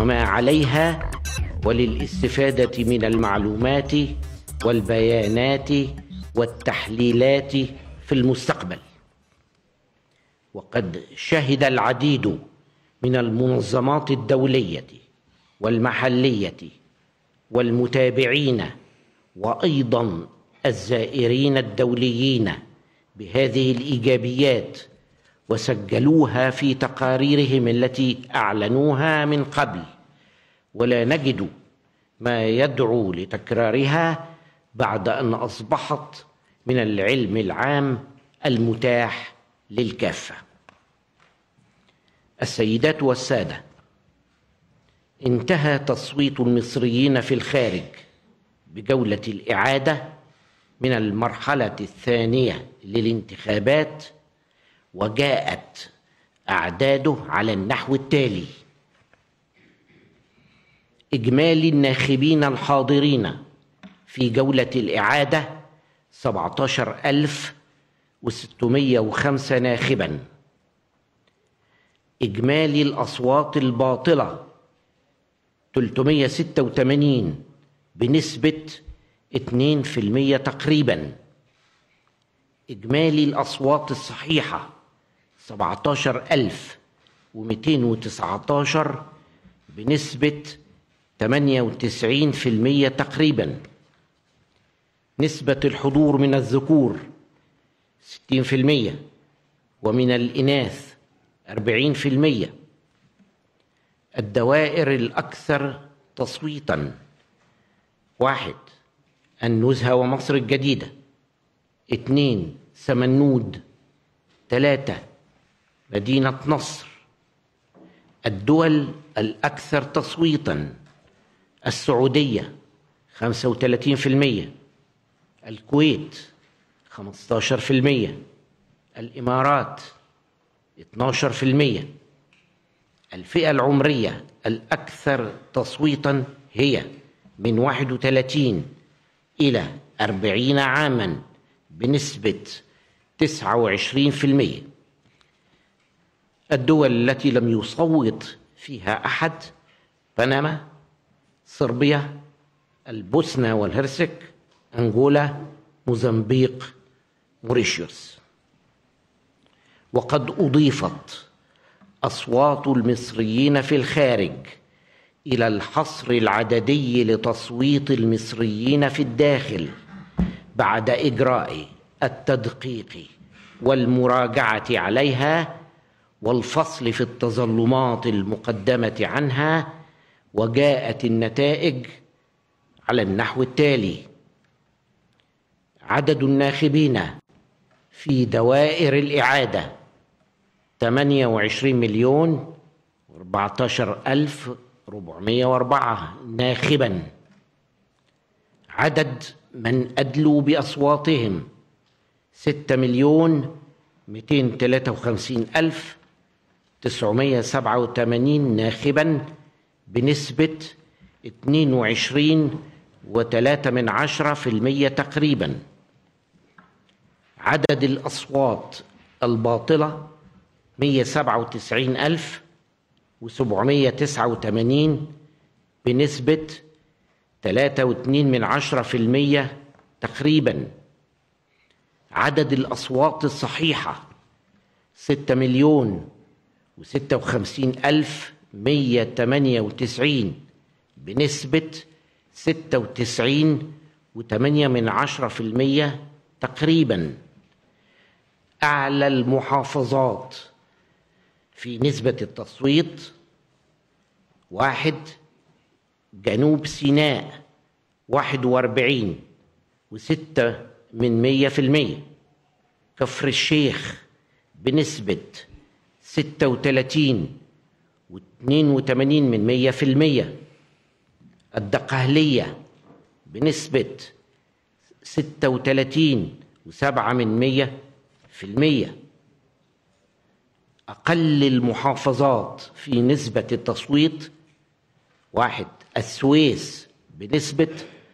وما عليها، وللاستفادة من المعلومات والبيانات والتحليلات في المستقبل. وقد شهد العديد من المنظمات الدولية والمحلية والمتابعين وأيضا الزائرين الدوليين بهذه الإيجابيات، وسجلوها في تقاريرهم التي أعلنوها من قبل، ولا نجد ما يدعو لتكرارها بعد أن أصبحت من العلم العام المتاح للكافة. السيدات والسادة، انتهى تصويت المصريين في الخارج بجولة الإعادة من المرحلة الثانية للانتخابات، وجاءت أعداده على النحو التالي: إجمالي الناخبين الحاضرين في جولة الإعادة 17,605 ناخباً. إجمالي الأصوات الباطلة 386 بنسبة 2% تقريباً. إجمالي الأصوات الصحيحة 17,219 بنسبة 98% تقريباً. نسبة الحضور من الذكور 60% ومن الإناث 40%. الدوائر الأكثر تصويتاً: 1 النزهة ومصر الجديدة، 2 سمنود، 3 مدينة نصر. الدول الأكثر تصويتاً: السعودية 35%، الكويت 15%، الإمارات 12%. الفئة العمرية الأكثر تصويتاً هي من 31 إلى 40 عاماً بنسبة 29%. الدول التي لم يصوت فيها أحد: بنما، صربيا، البوسنة والهرسك، أنغولا، موزمبيق، موريشيوس. وقد أضيفت أصوات المصريين في الخارج إلى الحصر العددي لتصويت المصريين في الداخل بعد إجراء التدقيق والمراجعة عليها والفصل في التظلمات المقدمة عنها. وجاءت النتائج على النحو التالي: عدد الناخبين في دوائر الإعادة 28,014,404 ناخباً. عدد من أدلوا بأصواتهم 6,253,987 ناخباً بنسبة 22.3% تقريباً. عدد الأصوات الباطلة 197,789 بنسبة 3.2% تقريباً. عدد الأصوات الصحيحة 6,056,198 بنسبة 96.8% تقريباً. أعلى المحافظات في نسبة التصويت: 1 جنوب سيناء 41.6%، كفر الشيخ بنسبة 36.82%، الدقهلية بنسبة 36.7%. أقل المحافظات في نسبة التصويت: 1 السويس بنسبة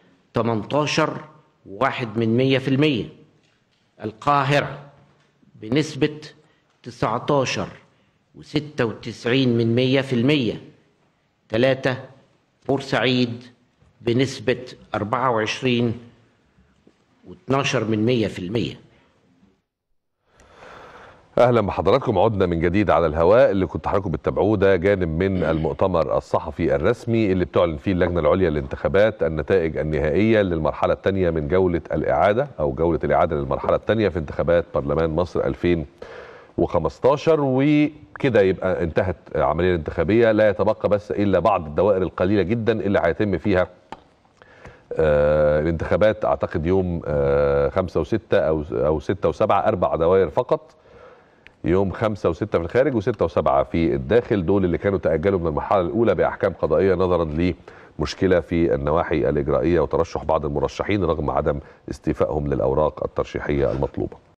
18.1%، القاهرة بنسبة 19.96%، 3 بورسعيد بنسبة 24.12%. اهلا بحضراتكم، عدنا من جديد على الهواء. اللي كنت حضراتكم بتتابعوه ده جانب من المؤتمر الصحفي الرسمي اللي بتعلن فيه اللجنه العليا للانتخابات النتائج النهائيه للمرحله الثانيه من جوله الاعاده او جوله الاعاده للمرحله الثانيه في انتخابات برلمان مصر 2015. وكده يبقى انتهت العمليه الانتخابيه، لا يتبقى بس الا بعض الدوائر القليله جدا اللي هيتم فيها الانتخابات. اعتقد يوم 5 و6 او 6 و7، 4 دوائر فقط، يوم 5 و6 في الخارج و6 و7 في الداخل. دول اللي كانوا تأجلوا من المرحلة الأولى بأحكام قضائية نظرا لمشكلة في النواحي الإجرائية وترشح بعض المرشحين رغم عدم استيفائهم للأوراق الترشيحية المطلوبة.